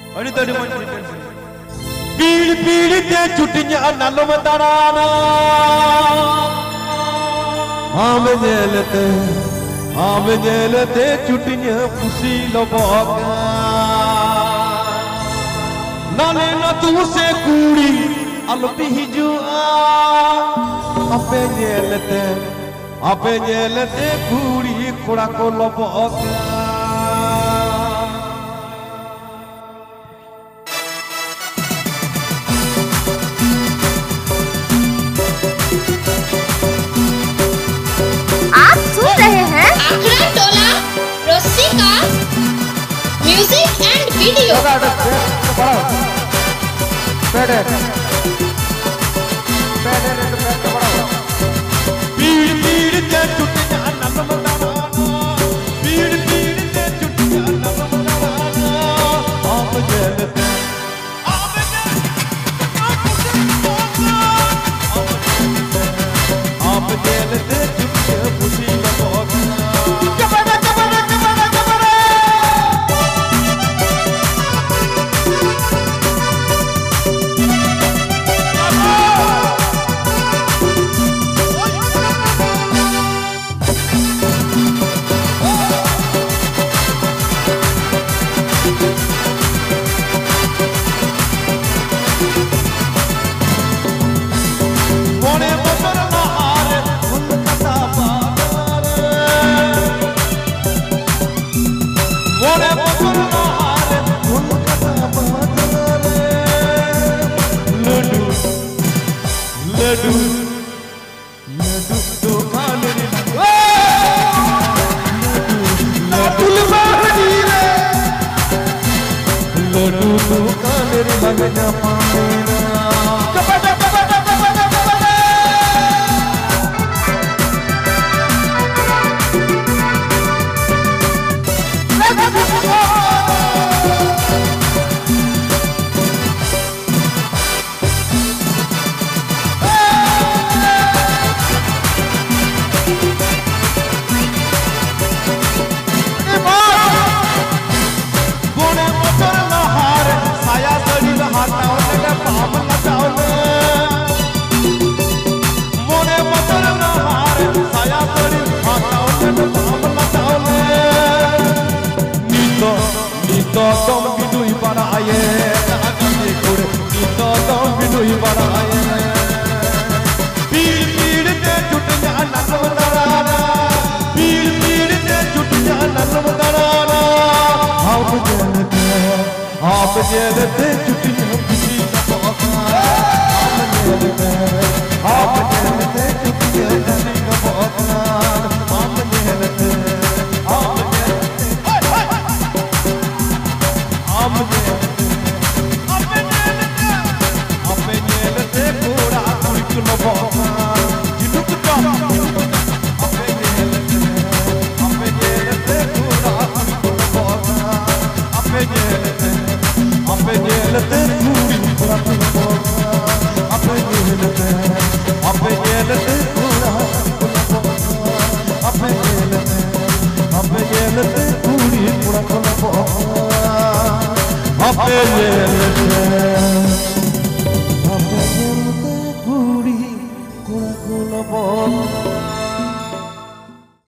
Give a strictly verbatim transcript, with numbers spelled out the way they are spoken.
अड़ी तड़ी पीड़ पीड़ ते छुटिया नल मदाना आम जेलते आम जेलते छुटिया खुशी लबाका नाले न तू से कूड़ी अलपी हिजुआ अपे जेलते अपे जेलते कूड़ी कुड़ा को लबाका म्यूजिक एंड वीडियो पीड़ पीड़ ते छुटिया नल मदाना पीड़ पीड़ ते छुटिया नल मदाना आम जेलते आम जेलते आम जेलते छुटिया खुशी लबाका लड्डू लड्डू तो खाने लड्डू लड्डू तो खाने लगना पामेरा Nito dom bidui para aye, agandi kure. Nito dom bidui para aye. Pir pir te chutiya nal madaana, pir pir te chutiya nal madaana. Aap jelte, aap jelte chutiya kisi laba. Aap jelte, aap jelte chutiya kisi laba. Aap jelte, aap Apple